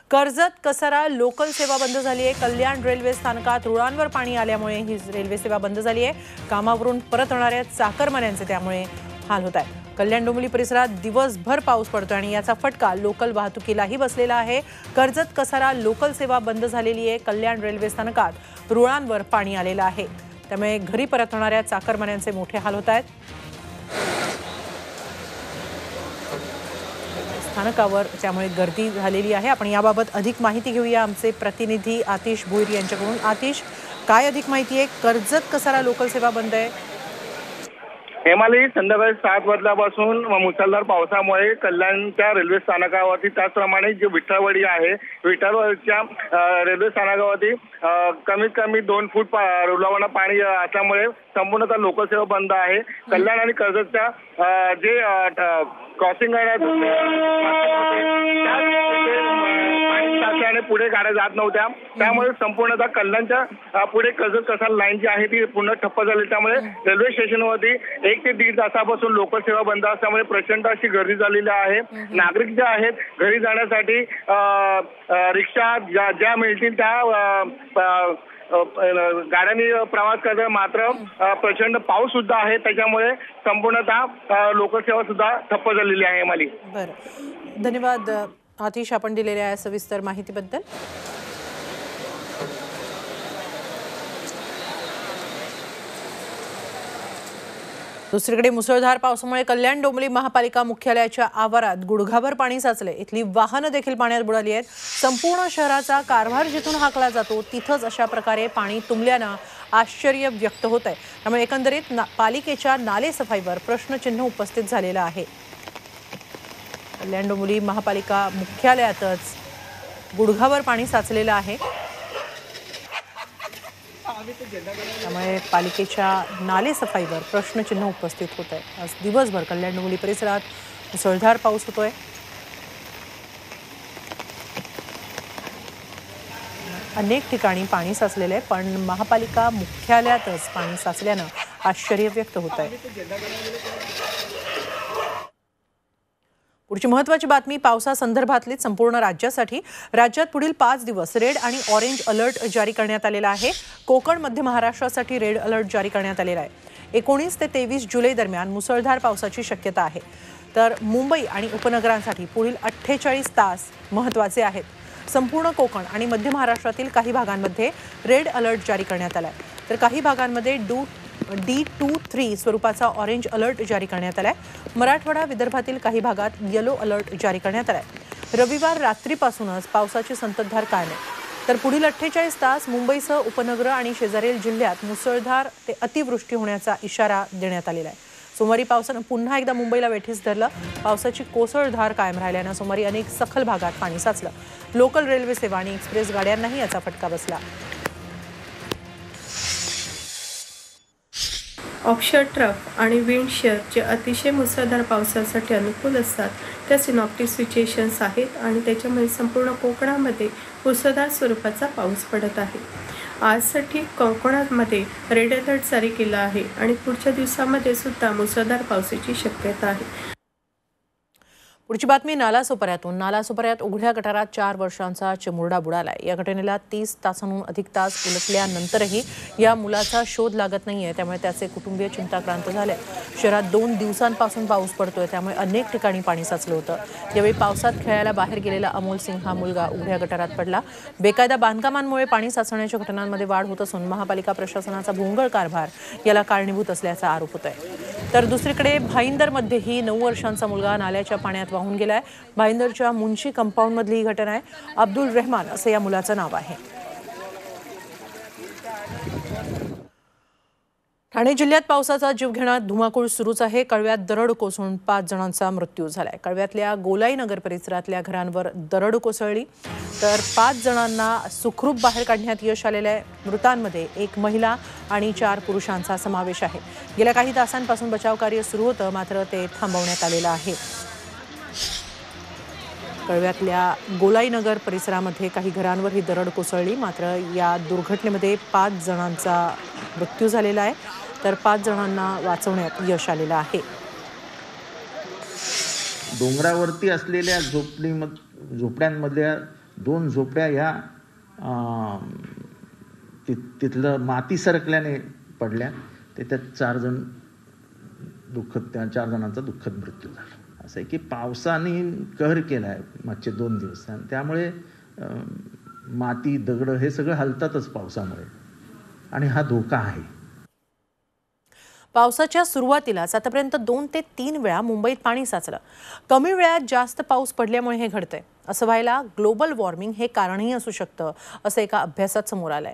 Karjat Kasara local सेवा बंद झाली आहे। कल्याण रेल्वे स्थानकात रुळांवर पाणी आल्यामुळे ही रेल्वे सेवा बंद झाली आहे। कामावरून परतणाऱ्या चाकरमान्यांचे त्यामुळे हाल होत आहेत। कल्याण डोंबिवली परिसरात दिवसभर पाऊस पडतोय आणि याचा फटका लोकल वाहतुकीलाही बसलेला आहे। कर्जत कसारा लोकल सेवा बंद झालेली आहे। कल्याण रेल्वे स्थानकात रुळांवर पाणी आलेलं आहे, त्यामुळे घरी परतणाऱ्या चाकरमान्यांचे मोठे हाल होत आहेत। स्थानकावर त्यामुळे गर्दी झालेली आहे। आपण याबाबत अधिक माहिती घेऊया आमचे प्रतिनिधी आतिश भोईर यांच्याकडून। आतिश, काय अधिक माहिती आहे? कर्जत कसारा लोकल सेवा बंद आहे। हेमाली, संध्याकाळी 7 वाजल्यापासून मुसळधार पावसामुळे कल्याणच्या रेल्वे स्थानकावरती, त्याचप्रमाणे जे विठ्ठलवाडी आहे, विठ्ठलवाडीच्या रेल्वे स्थानकावरती कमीत कमी 2 फूट रुलावाना पाणी असल्यामुळे संपूर्णतः लोकल सेवा बंद आहे। कल्याण आणि कर्जतच्या जे क्रॉसिंग आणि पुढे गाड्या जात नव्हत्या, त्यामुळे संपूर्णतः कल्याणच्या पुढे कर्जत कसारा लाईन जी आहे ती पूर्ण ठप्प झाली। त्यामुळे रेल्वे स्टेशनवरती 1 ते 1.5 तासापासून लोकल सेवा बंद असल्यामुळे प्रचंड अशी गर्दी झालेली आहे। नागरिक जे आहेत घरी जाण्यासाठी रिक्षा ज्या मिळतील त्या गाड्यांनी प्रवास करतात, मात्र प्रचंड पाऊस सुद्धा आहे, त्याच्यामुळे संपूर्णतः लोकल सेवा सुद्धा ठप्प झालेली आहे। माली, बरं, धन्यवाद आतिश आपण दिलेल्या सविस्तर माहितीबद्दल। दुसरीकडे मुसळधार पावसामुळे कल्याण डोंबिवली महापालिका मुख्यालयाच्या आवारात गुडघाभर पाणी साचले। इथली वाहनं देखील पाण्यात बुडाली आहेत। संपूर्ण शहराचा कारभार जिथून हाकला जातो तिथंच अशा प्रकारे पाणी तुंबल्यानं आश्चर्य व्यक्त होत आहे। त्यामुळे एकंदरीत पालिकेच्या नाले सफाईवर प्रश्नचिन्ह उपस्थित झालेलं आहे। कल्याण डोंबिवली महापालिका मुख्यालयातच गुडघाभर पाणी साचलेलं आहे, त्यामुळे पालिकेच्या नाले सफाईवर प्रश्नचिन्ह उपस्थित होत आहे। आज दिवसभर कल्याण डोंबिवली परिसरात मुसळधार पाऊस होतोय। अनेक ठिकाणी पाणी साचलेलं आहे, पण महापालिका मुख्यालयातच पाणी साचल्यानं आश्चर्य व्यक्त होत आहे। पुढची महत्त्वाची बातमी पावसासंदर्भातली संपूर्ण राज्यासाठी। राज्यात पुढील 5 दिवस रेड आणि ऑरेंज अलर्ट जारी करण्यात आलेला आहे। कोकण मध्य महाराष्ट्रासाठी रेड अलर्ट जारी करण्यात आलेला आहे। 19 ते 23 जुलै दरम्यान मुसळधार पावसाची शक्यता आहे। तर मुंबई आणि उपनगरांसाठी पुढील 48 तास महत्त्वाचे आहेत। संपूर्ण कोकण आणि मध्य महाराष्ट्रातील काही भागांमध्ये रेड अलर्ट जारी करण्यात आला आहे, तर काही भागांमध्ये D2-3 स्वरूपाचा ऑरेंज अलर्ट जारी करण्यात आलाय। मराठवाडा विदर्भातील काही भागात येलो अलर्ट जारी करण्यात आलाय। रविवार रात्रीपासूनच पावसाची संततधार कायम आहे, तर पुढील 48 तास मुंबईसह उपनगर आणि शेजारील जिल्ह्यात मुसळधार ते अतिवृष्टी होण्याचा इशारा देण्यात आलेला आहे। सोमवारी पावसानं पुन्हा एकदा मुंबईला वेठीस धरलं। पावसाची कोसळधार कायम राहिल्यानं सोमवारी अनेक सखल भागात पाणी साचलं। लोकल रेल्वे सेवा आणि एक्सप्रेस गाड्यांनाही याचा फटका बसला। ऑफशोर ट्रफ आणि विंड शेअर जे अतिशय मुसळधार पावसासाठी अनुकूल असतात, त्या सिनॉप्टिक सिच्युएशन्स आहेत आणि त्याच्यामुळे संपूर्ण कोकणामध्ये मुसळधार स्वरूपाचा पाऊस पडत आहे। आजसाठी कोकणामध्ये रेड अलर्ट जारी केला आहे आणि पुढच्या दिवसामध्ये सुद्धा मुसळधार पावसाची शक्यता आहे। पुढची बातमी नालासोपाऱ्यातून। नालासोपाऱ्यात उघड्या गटारात 4 वर्षांचा चिमुरडा बुडालाय। या घटनेला 30 तासांहून अधिक तास उलटल्यानंतरही या मुलाचा शोध लागत नाहीये, त्यामुळे त्याचे कुटुंबीय चिंताक्रांत झाले। शहरात 2 दिवसांपासून पाऊस पडतोय, त्यामुळे अनेक ठिकाणी पाणी साचलं होतं। यावेळी पावसात खेळायला बाहेर गेलेला अमोल सिंग हा मुलगा उघड्या गटारात पडला। बेकायदा बांधकामांमुळे पाणी साचण्याच्या घटनांमध्ये वाढ होत असून महापालिका प्रशासनाचा भोंगळ कारभार याला कारणीभूत असल्याचा आरोप होत आहे। तर दुसरीकडे भाईंदरमध्येही 9 वर्षांचा मुलगा नाल्याच्या पाण्यात वाहून गेलाय। भाईंदरच्या मुंशी कंपाऊंड मधली ही घटना आहे। अब्दुल रहमान असं या मुलाचं नाव आहे। ठाणे जिल्ह्यात पावसाचा जीवघेणा धुमाकूळ सुरूच आहे। कळव्यात दरड कोसळून 5 जणांचा मृत्यू झालाय। कळव्यातल्या गोलाई नगर परिसरातल्या घरांवर दरड कोसळली, तर 5 जणांना सुखरूप बाहेर काढण्यात यश आलेलं आहे। मृतांमध्ये 1 महिला आणि 4 पुरुषांचा समावेश आहे। गेल्या काही तासांपासून बचाव कार्य सुरू होतं, मात्र ते थांबवण्यात आलेलं आहे। कळव्यातल्या गोलाई नगर परिसरामध्ये काही घरांवर ही दरड कोसळली, मात्र या दुर्घटनेमध्ये 5 जणांचा मृत्यू झालेला आहे, तर 5 जणांना वाचवण्यात यश आलेलं आहे। डोंगरावरती असलेल्या झोपड्यांमधल्या 2 झोपड्या ह्या तिथलं माती सरकल्याने पडल्या. त्यात 4 जण त्या 4 जणांचा दुःखद मृत्यू झाला. असं आहे की पावसाने कहर केला आहे मागचे 2 दिवस, आणि त्यामुळे माती दगड हे सगळं हलतातच पावसामुळे, आणि हा धोका आहे. पावसाच्या सुरुवातीलाच आतापर्यंत 2 ते 3 वेळा मुंबईत पाणी साचलं. कमी वेळात जास्त पाऊस पडल्यामुळे हे घडतंय. असं व्हायला ग्लोबल वॉर्मिंग हे कारणही असू शकतं, असं एका अभ्यासात समोर आलंय.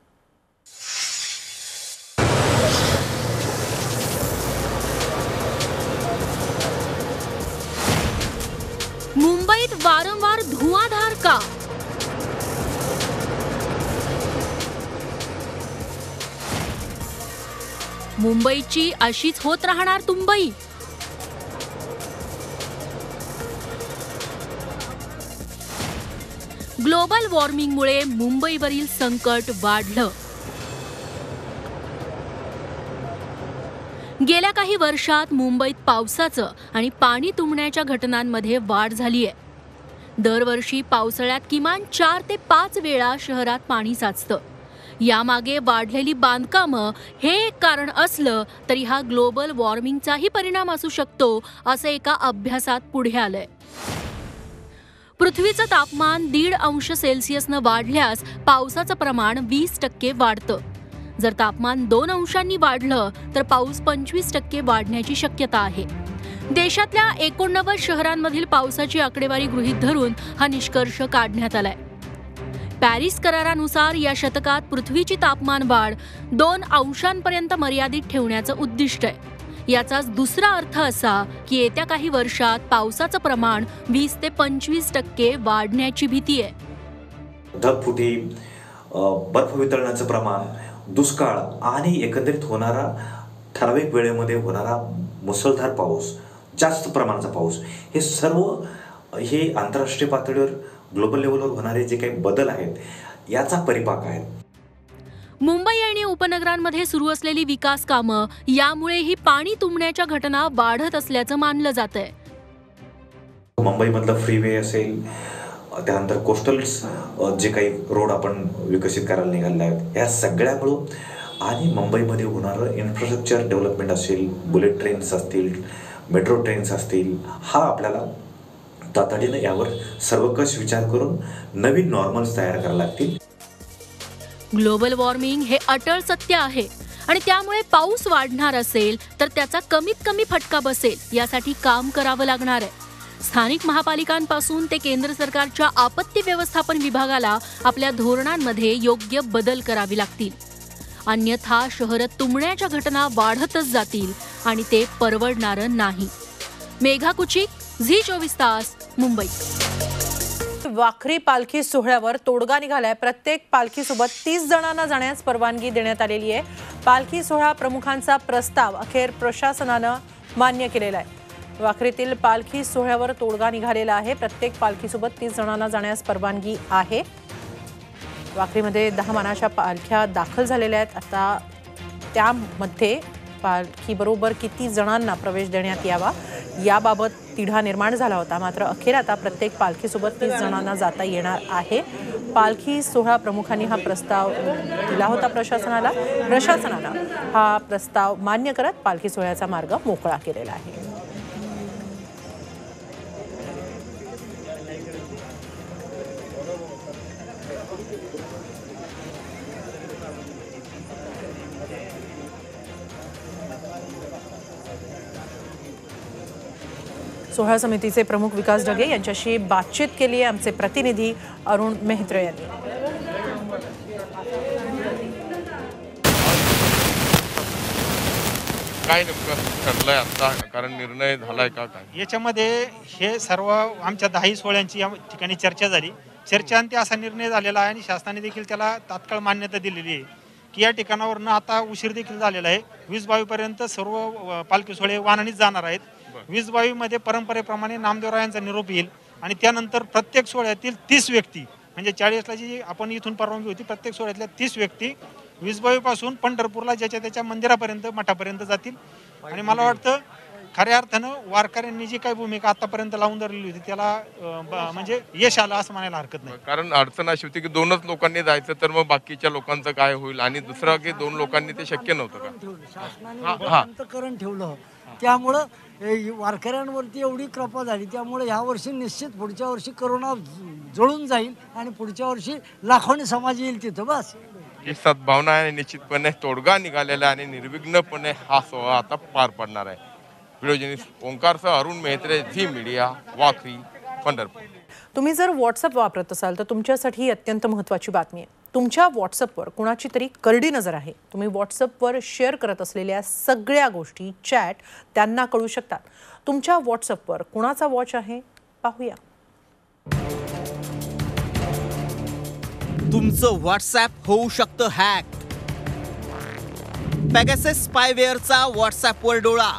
मुंबईत वारंवार धुवांधार का? मुंबईची अशीच होत राहणार तुंबई? ग्लोबल वॉर्मिंगमुळे मुंबईवरील संकट वाढलं. गेल्या काही वर्षात मुंबईत पावसाचं आणि पाणी तुंबण्याच्या घटनांमध्ये वाढ झाली आहे. दरवर्षी पावसाळ्यात किमान 4 ते 5 वेळा शहरात पाणी साचतं. यामागे वाढलेली बांधकामं हे एक कारण असलं तरी हा ग्लोबल वॉर्मिंगचाही परिणाम असू शकतो, असं एका अभ्यासात पुढे आलंय. पृथ्वीचं तापमान 1.5 अंश सेल्सिअसनं वाढल्यास पावसाचं प्रमाण 20% वाढतं. जर तापमान 2 अंशांनी वाढलं तर पाऊस 25% वाढण्याची शक्यता आहे. देशातल्या 89 शहरांमधील पावसाची आकडेवारी गृहीत धरून हा निष्कर्ष काढण्यात आलाय. पॅरिस करारानुसार या शतकात पृथ्वीची तापमान वाढ 2 अंशांपर्यंत मर्यादित ठेवण्याचं उद्दिष्ट आहे. याचाच दुसरा अर्थ असा की येत्या काही वर्षात पावसाचं प्रमाण 20 ते 25% वाढण्याची भीती आहे. ढगफुटी, बर्फ वितळण्याचं प्रमाण, दुष्काळ आणि एकंदरीत होणारा ठराविक वेळेमध्ये होणारा मुसळधार पाऊस, जास्त प्रमाणाचा पाऊस, हे सर्व हे आंतरराष्ट्रीय पातळीवर ग्लोबल लेवलवर होणारे जे काही बदल आहेत याचा परिपाक आहे. मुंबई आणि उपनगरांमध्ये सुरू असलेली विकास कामं यामुळेही पाणी तुंबण्याच्या घटना वाढत असल्याचं मानलं जातंय. मुंबईमधलं फ्रीवे असेल, त्यानंतर कोस्टल जे काही रोड आपण विकसित करायला निघाले आहेत, या सगळ्यामुळं आणि मुंबईमध्ये होणारं इन्फ्रास्ट्रक्चर डेव्हलपमेंट असेल, बुलेट ट्रेन्स असतील, मेट्रो ट्रेन्स असतील, हा आपल्याला तातडीनं यावर सर्वकष विचार करून नवीन नॉर्मल्स तयार करायला लागतील. ग्लोबल वॉर्मिंग हे अटळ सत्य आहे आणि त्यामुळे पाऊस वाढणार असेल तर त्याचा कमीत कमी फटका बसेल यासाठी काम करावं लागणार आहे. स्थानिक महापालिकांपासून ते केंद्र सरकारच्या आपत्ती व्यवस्थापन विभागाला आपल्या धोरणांमध्ये योग्य बदल करावे लागतील. अन्यथा शहरात तुंबण्याच्या घटना वाढतच जातील आणि ते परवडणारं नाही. मेघा कुचिक, झी24 तास, मुंबई. वाखरी पालखी सोहळ्यावर तोडगा निघालाय. प्रत्येक पालखीसोबत 30 जणांना जाण्यास परवानगी देण्यात आलेली आहे. पालखी सोहळा प्रमुखांचा प्रस्ताव अखेर प्रशासनानं मान्य केलेला आहे. वाखरीतील पालखी सोहळ्यावर तोडगा निघालेला आहे. प्रत्येक पालखीसोबत 30 जणांना जाण्यास परवानगी आहे. वाखरीमध्ये 10 मानाच्या पालख्या दाखल झालेल्या आहेत. आता त्यामध्ये पालखीबरोबर किती जणांना प्रवेश देण्यात यावा याबाबत तिढा निर्माण झाला होता. मात्र अखेर आता प्रत्येक पालखीसोबत 30 जणांना जाता येणार आहे. पालखी सोहळा प्रमुखांनी हा प्रस्ताव दिला होता प्रशासनाला. प्रशासनानं हा प्रस्ताव मान्य करत पालखी सोहळ्याचा मार्ग मोकळा केलेला आहे. सोहळा समितीचे प्रमुख विकास ढगे यांच्याशी बातचीत केली आहे आमचे प्रतिनिधी अरुण मेहत्रे यांनी. काय नेमकं ठरलंय आता, कारण निर्णय झालाय का काय याच्यामध्ये? हे सर्व आमच्या 10 सोहळ्यांची या ठिकाणी चर्चा झाली. चर्चांती असा निर्णय झालेला आहे आणि शासनाने देखील त्याला तात्काळ मान्यता दिलेली आहे की या ठिकाणावरनं आता उशीर देखील झालेला आहे. 2022 पर्यंत सर्व पालखी सोहळे वाहनानेच जाणार आहेत. 2022 मध्ये परंपरेप्रमाणे नामदेवरायांचा निरोप येईल आणि त्यानंतर प्रत्येक सोहळ्यातील 30 व्यक्ती, म्हणजे 40ला जी आपण इथून परवानगी होती, प्रत्येक सोहळ्यातल्या 30 व्यक्ती 2022 पासून पंढरपूरला ज्याच्या त्याच्या मंदिरापर्यंत, मठापर्यंत जातील. आणि मला वाटतं खऱ्या अर्थानं वारकऱ्यांनी जी काही भूमिका आतापर्यंत लावून धरली होती त्याला म्हणजे यश आलं असं म्हणायला हरकत नाही. कारण अडचण अशी होती की 2च लोकांनी जायचं, तर मग बाकीच्या लोकांचं काय होईल, आणि दुसरं की 2 लोकांनी ते शक्य नव्हतं का. शासनाने ठेवलं त्यामुळं वारकऱ्यांवरती एवढी कृपा झाली, त्यामुळे ह्या वर्षी निश्चित पुढच्या वर्षी करोना जळून जाईल आणि पुढच्या वर्षी लाखोनी समाज येईल तिथं. बस ही सद्भावना आहे, निश्चितपणे तोडगा निघालेला आहे आणि निर्विघ्नपणे हा सोहळा आता पार पडणार आहे. व्हिडिओ जर्नलिस्ट ओंकारसह अरुण मेहत्रे, झी मीडिया, वाखरी, पंढरपूर. तुम्ही जर व्हॉट्सअप वापरत असाल तर तुमच्यासाठी ही अत्यंत महत्त्वाची बातमी आहे. तुमच्या व्हॉट्सअपवर कुणाची तरी करडी नजर आहे. तुम्ही व्हॉट्सअपवर शेअर करत असलेल्या सगळ्या गोष्टी, चॅट त्यांना कळू शकतात. तुमच्या व्हॉट्सअपवर कुणाचा वॉच आहे पाहूया. तुमचं व्हॉट्सअप होऊ शकतं हॅक. पेगासस स्पायवेअरचा व्हॉट्सअपवर डोळा.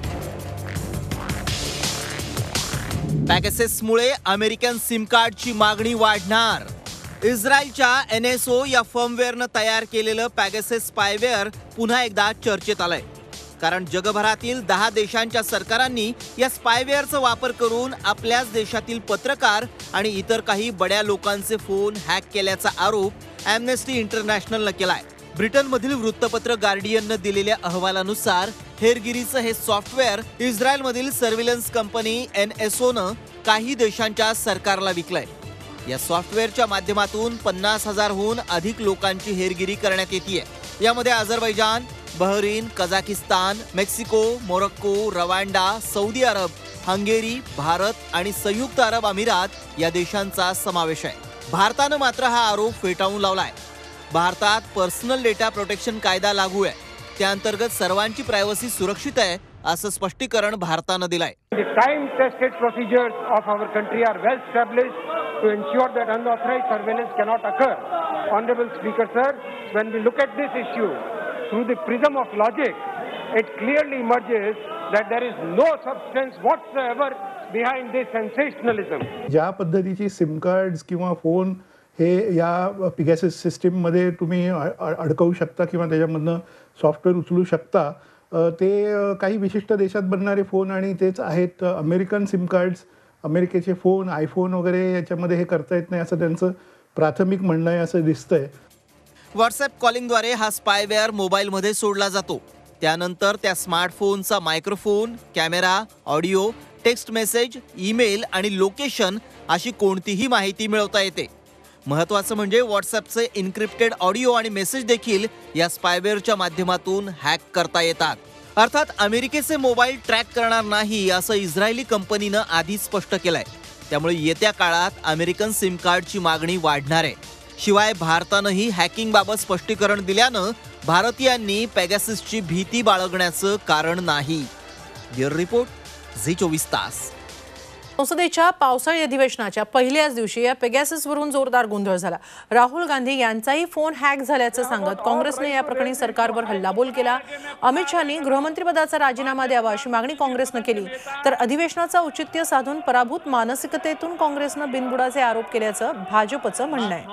पेगाससमुळे अमेरिकन सिम कार्डची मागणी वाढणार. इस्रायलच्या NSO या फर्मवेअरनं तयार केलेलं पेगासस स्पायवेअर पुन्हा एकदा चर्चेत आलंय. कारण जगभरातील 10 देशांच्या सरकारांनी या स्पायवेअरचा वापर करून आपल्याच देशातील पत्रकार आणि इतर काही बड्या लोकांचे फोन हॅक केल्याचा आरोप ॲम्नेस्टी इंटरनॅशनलनं केलाय. ब्रिटनमधील वृत्तपत्र गार्डियननं दिलेल्या अहवालानुसार हेरगिरीचं हे सॉफ्टवेअर इस्रायलमधील सर्व्हिलन्स कंपनी NSOनं काही देशांच्या सरकारला विकलंय. या सॉफ्टवेअरच्या माध्यमातून 50,000हून अधिक लोकांची हेरगिरी करण्यात येते. यामध्ये Azerbaijan, Bahrain, Kazakhstan, Mexico, Morocco, Rwanda, Saudi Arab, Hungary, Bharat आणि संयुक्त अरब अमिरात या देशांचा समावेश आहे. भारतानं मात्र हा आरोप फेटाळून लावलाय. भारतात पर्सनल डेटा प्रोटेक्शन कायदा लागू आहे. त्याअंतर्गत सर्वांची प्रायव्हसी सुरक्षित आहे असं स्पष्टीकरण भारतानं दिलंय. Time tested procedures of our country are well established to ensure that unauthorized surveillance cannot occur. Honorable Speaker, sir, when we look at this issue through the prism of logic, it clearly emerges that there is no substance whatsoever behind this sensationalism. ज्या पद्धतीची SIM cards किंवा phone हे या Pegasus सिस्टीममध्ये तुम्ही अडकवू शकता किंवा त्याच्यामधनं सॉफ्टवेअर उचलू शकता, ते काही विशिष्ट देशात बनणारे फोन आणि तेच आहेत. अमेरिकन सिम कार्ड्स, अमेरिकेचे फोन, आयफोन वगैरे याच्यामध्ये हे करता येत नाही असं त्यांचं प्राथमिक म्हणणं आहे असं दिसतंय. व्हॉट्सअप कॉलिंगद्वारे हा स्पायवेअर मोबाईलमध्ये सोडला जातो. त्यानंतर त्या स्मार्टफोनचा microphone, camera, audio, text message, email आणि लोकेशन अशी कोणतीही माहिती मिळवता येते. महत्त्वाचं म्हणजे व्हॉट्सअपचे इन्क्रिप्टेड ऑडिओ आणि मेसेज देखील या स्पायवेअरच्या माध्यमातून हॅक करता येतात. अर्थात अमेरिकेचे मोबाईल ट्रॅक करणार नाही असं इस्रायली कंपनीनं आधीच स्पष्ट केलंय. त्यामुळे येत्या काळात अमेरिकन सिम कार्डची मागणी वाढणार आहे. शिवाय भारतानंही हॅकिंगबाबत स्पष्टीकरण दिल्यानं भारतीयांनी पेगाससची भीती बाळगण्याचं कारण नाही. ब्युरो रिपोर्ट, झी24 तास. संसदेच्या पावसाळी अधिवेशनाच्या पहिल्याच दिवशी या पेगाससवरून जोरदार गोंधळ झाला. राहुल गांधी यांचाही फोन हॅक झाल्याचं सांगत काँग्रेसने या प्रकरणी सरकारवर हल्लाबोल केला. अमित शहानी गृहमंत्रीपदाचा राजीनामा द्यावा अशी मागणी काँग्रेसनं केली. तर अधिवेशनाचं औचित्य साधून पराभूत मानसिकतेतून काँग्रेसनं बिनबुडाचे आरोप केल्याचं भाजपचं म्हणणं आहे.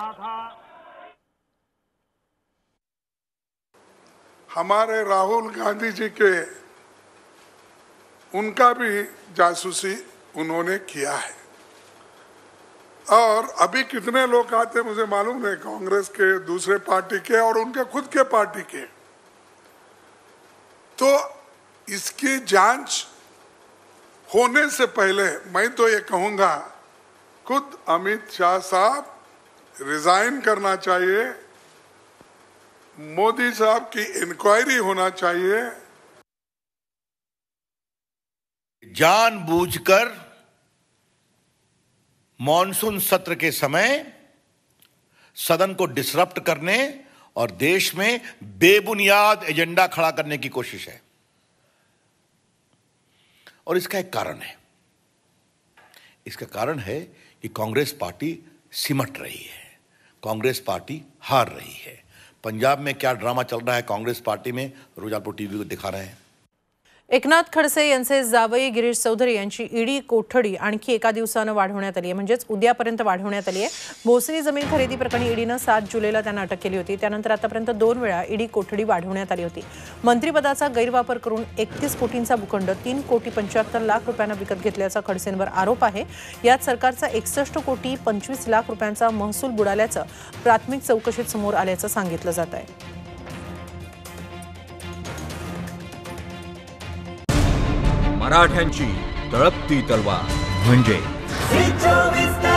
हमारे राहुल गांधी जी के उनका भी जासूसी उन्होंने किया है. और अभी कितने लोग आते मुझे मालूम नहीं, कांग्रेस के, दूसरे पार्टी के और उनके खुद के पार्टी के. तो इसकी जांच होने से पहले मैं तो ये कहूंगा खुद अमित शाह साहब रिजाइन करना चाहिए. मोदी साहब की इंक्वायरी होना चाहिए. जानबूझकर मॉनसून सत्र के समय सदन को डिसरप्ट करने और देश में बेबुनियाद एजेंडा खड़ा करने की कोशिश है. और इसका एक कारण है. इसका कारण है कि कांग्रेस पार्टी सिमट रही है, कांग्रेस पार्टी हार रही है. पंजाब में क्या ड्रामा चल रहा है कांग्रेस पार्टी में, रोज आपको टीवी को दिखा रहे हैं. एकनाथ खडसे यांचे जावई गिरीश चौधरी यांची ईडी कोठडी आणखी एका दिवसानं वाढवण्यात आली आहे, म्हणजेच उद्यापर्यंत वाढवण्यात आली आहे. भोसरी जमीन खरेदी प्रकरणी ईडीनं 7 जुलैला त्यांना अटक केली होती. त्यानंतर आतापर्यंत 2 वेळा ईडी कोठडी वाढवण्यात आली होती. मंत्रिपदाचा गैरवापर करून 31 कोटींचा भूखंड 3 कोटी 75 लाख रुपयांना विकत घेतल्याचा खडसेंवर आरोप आहे. यात सरकारचा 61 कोटी 25 लाख रुपयांचा महसूल बुडाल्याचं प्राथमिक चौकशीत समोर आल्याचं सांगितलं जात आहे. मराठ्यांची तळपती तलवार म्हणजे